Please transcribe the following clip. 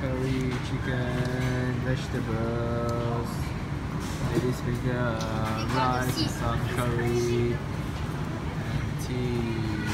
curry, chicken, vegetables, lady's finger, rice, some curry, and tea.